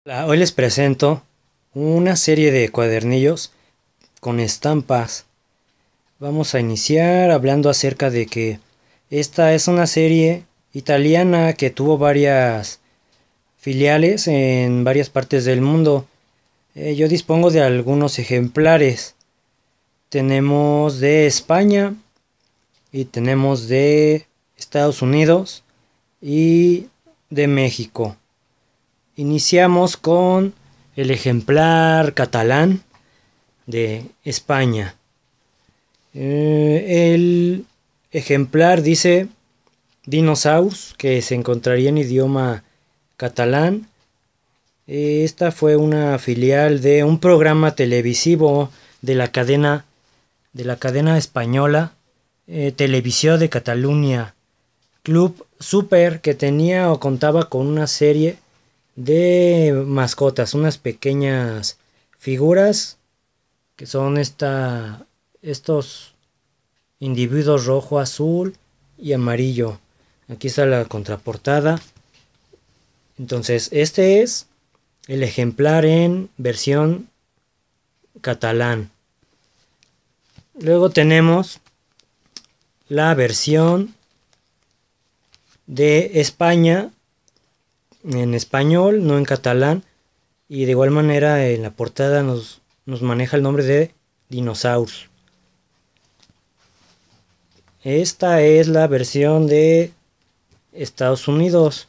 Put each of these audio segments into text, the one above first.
Hoy les presento una serie de cuadernillos con estampas. Vamos a iniciar hablando acerca de que esta es una serie italiana que tuvo varias filiales en varias partes del mundo. Yo dispongo de algunos ejemplares. Tenemos de España y tenemos de Estados Unidos y de México. Iniciamos con el ejemplar catalán de España. El ejemplar dice Dinosaurs, que se encontraría en idioma catalán. Esta fue una filial de un programa televisivo de la cadena española Televisión de Cataluña, Club Super, que tenía o contaba con una serie de mascotas, unas pequeñas figuras que son estos individuos rojo, azul y amarillo. Aquí está la contraportada. Entonces este es el ejemplar en versión catalán. Luego tenemos la versión de España en español, no en catalán, y de igual manera en la portada nos maneja el nombre de Dinosaurs. Esta es la versión de Estados Unidos,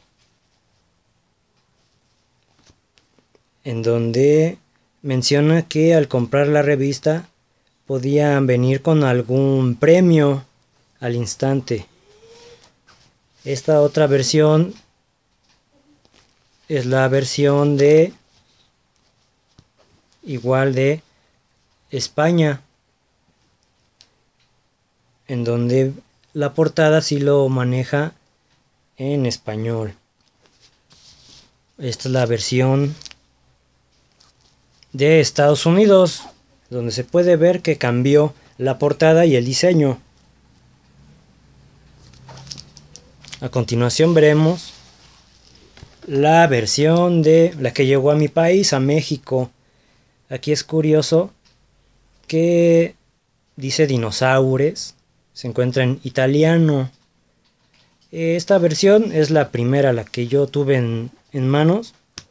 en donde menciona que al comprar la revista podían venir con algún premio al instante. Esta otra versión es la versión de igual de España, en donde la portada sí lo maneja en español. Esta es la versión de Estados Unidos, donde se puede ver que cambió la portada y el diseño. A continuación veremos la versión de la que llegó a mi país, a México. Aquí es curioso que dice dinosaures, se encuentra en italiano. Esta versión es la primera, la que yo tuve en manos.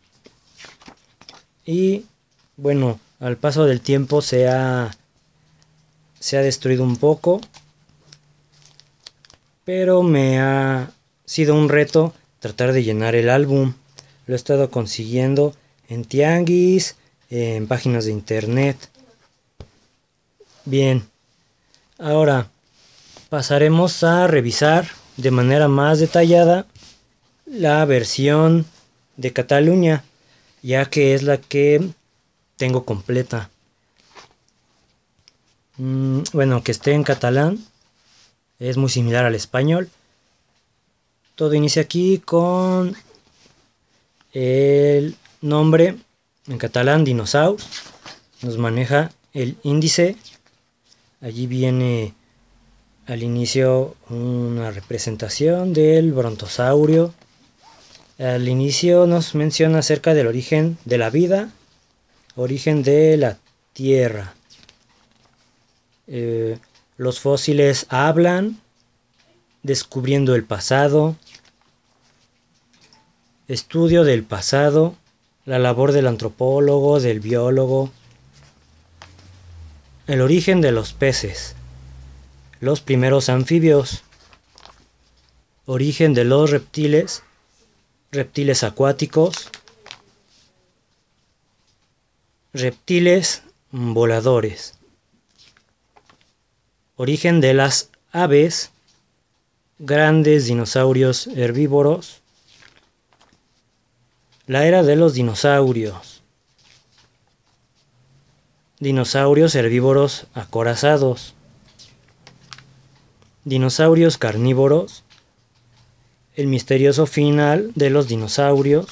Y bueno, al paso del tiempo se ha destruido un poco, pero me ha sido un reto tratar de llenar el álbum. Lo he estado consiguiendo en tianguis, en páginas de internet. Bien, ahora pasaremos a revisar de manera más detallada la versión de Cataluña, ya que es la que tengo completa. Bueno, que esté en catalán, es muy similar al español. Todo inicia aquí con el nombre en catalán, Dinosaurs. Nos maneja el índice. Allí viene al inicio una representación del brontosaurio. Al inicio nos menciona acerca del origen de la vida, origen de la Tierra. Los fósiles hablan, descubriendo el pasado, estudio del pasado, la labor del antropólogo, del biólogo, el origen de los peces, los primeros anfibios, origen de los reptiles, reptiles acuáticos, reptiles voladores, origen de las aves, grandes dinosaurios herbívoros, la era de los dinosaurios, dinosaurios herbívoros acorazados, dinosaurios carnívoros, el misterioso final de los dinosaurios,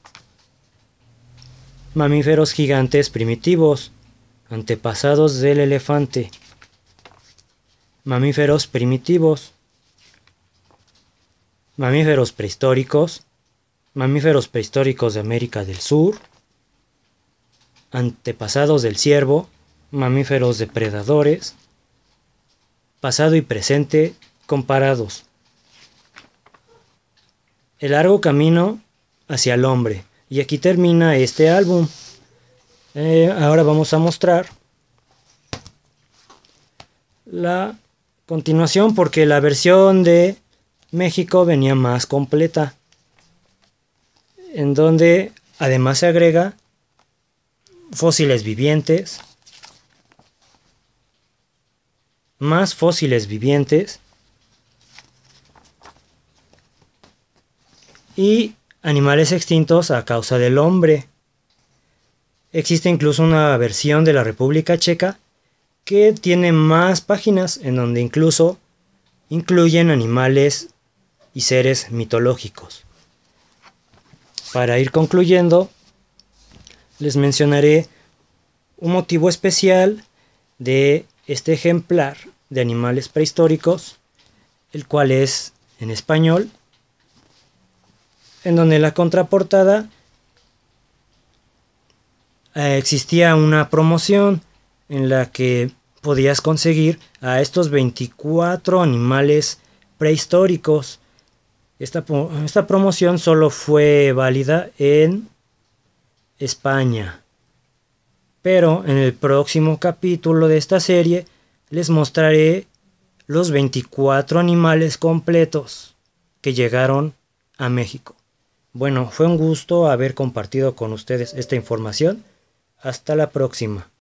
mamíferos gigantes primitivos, antepasados del elefante, mamíferos primitivos, mamíferos prehistóricos, mamíferos prehistóricos de América del Sur, antepasados del ciervo, mamíferos depredadores, pasado y presente comparados. El largo camino hacia el hombre. Y aquí termina este álbum. Ahora vamos a mostrar la continuación, porque la versión de México venía más completa, en donde además se agrega fósiles vivientes, más fósiles vivientes y animales extintos a causa del hombre. Existe incluso una versión de la República Checa que tiene más páginas, en donde incluso incluyen animales y seres mitológicos. Para ir concluyendo, les mencionaré un motivo especial de este ejemplar de animales prehistóricos, el cual es en español, en donde en la contraportada existía una promoción en la que podías conseguir a estos 24 animales prehistóricos. Esta promoción solo fue válida en España. Pero en el próximo capítulo de esta serie les mostraré los 24 animales completos que llegaron a México. Bueno, fue un gusto haber compartido con ustedes esta información. Hasta la próxima.